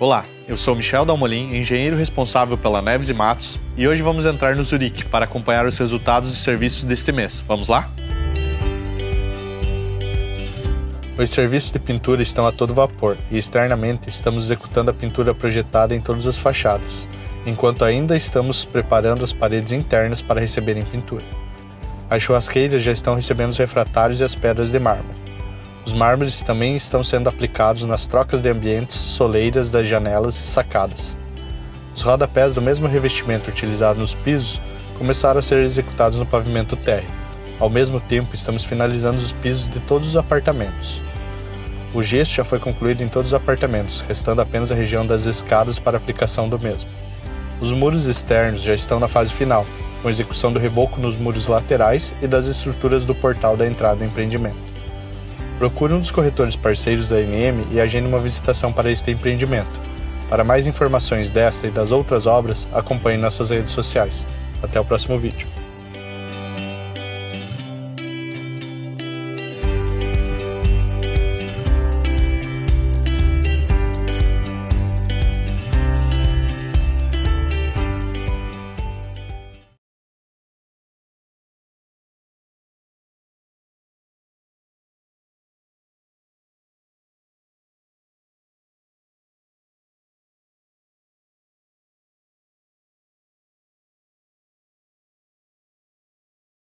Olá, eu sou Michel Dalmolin, engenheiro responsável pela Neves e Matos, e hoje vamos entrar no Zurich para acompanhar os resultados de serviços deste mês. Vamos lá? Os serviços de pintura estão a todo vapor e externamente estamos executando a pintura projetada em todas as fachadas, enquanto ainda estamos preparando as paredes internas para receberem pintura. As churrasqueiras já estão recebendo os refratários e as pedras de mármore. Os mármores também estão sendo aplicados nas trocas de ambientes, soleiras das janelas e sacadas. Os rodapés do mesmo revestimento utilizado nos pisos começaram a ser executados no pavimento térreo. Ao mesmo tempo, estamos finalizando os pisos de todos os apartamentos. O gesso já foi concluído em todos os apartamentos, restando apenas a região das escadas para aplicação do mesmo. Os muros externos já estão na fase final, com execução do reboco nos muros laterais e das estruturas do portal da entrada do empreendimento. Procure um dos corretores parceiros da MM e agende uma visitação para este empreendimento. Para mais informações desta e das outras obras, acompanhe nossas redes sociais. Até o próximo vídeo.